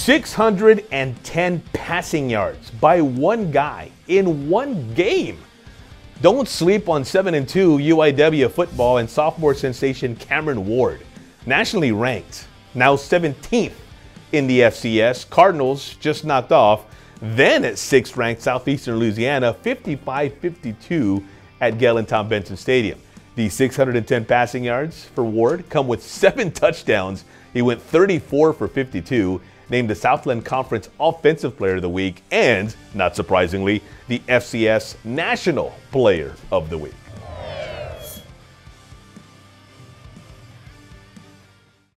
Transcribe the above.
610 passing yards by one guy in one game. Don't sleep on 7-2 UIW football and sophomore sensation Cameron Ward, nationally ranked, now 17th in the FCS. Cardinals just knocked off then at 6th ranked Southeastern Louisiana 55-52 at Galen Tom Benson Stadium. The 610 passing yards for Ward come with 7 touchdowns. He went 34 for 52, named the Southland Conference Offensive Player of the Week, and, not surprisingly, the FCS National Player of the Week.